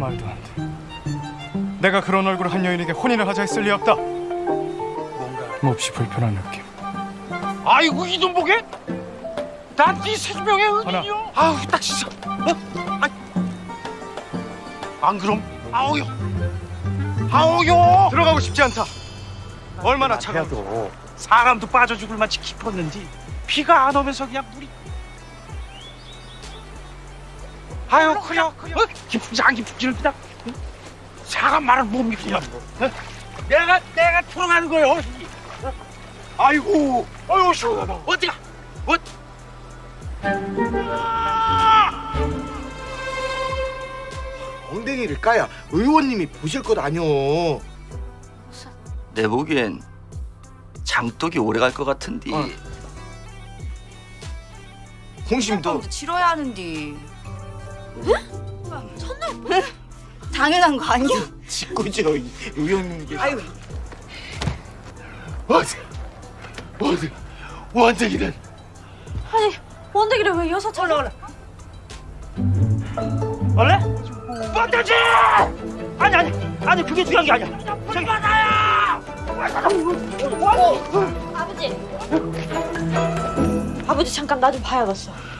말도 안 돼. 내가 그런 얼굴 한 여인에게 혼인을 하자 했을 리 없다. 뭔가 몹시 불편한 느낌. 아이고 이놈보게? 난 네 생명의 은인이요. 아우 딱 진짜. 안 그럼 아우요. 아우요. 들어가고 싶지 않다. 얼마나 차가워도 사람도 빠져 죽을 만치 깊었는지 비가 안 오면서 그냥 물이. 아유 그래. 깊은지 안 깊은지는 그냥 사람 말을 못 믿냐. 내가 통하는 거요. 아이고, 아유 시원하다. 어디가? 엉덩이를 까야 의원님이 보실 것 아니오. 내 보기엔 장독이 오래 갈 것 같은데. 홍심도 치러야 하는디. 응? 첫날 당연한 거 아니야? 짓궂죠 의원님께. 아유. 어디 원택이는. 아니 원대기를 왜 여섯 차례? 원래? 뻔되지! 아니 그게 중요한 게 아니야. 저기 받아요! 아버지 잠깐 나 좀 봐야겠어.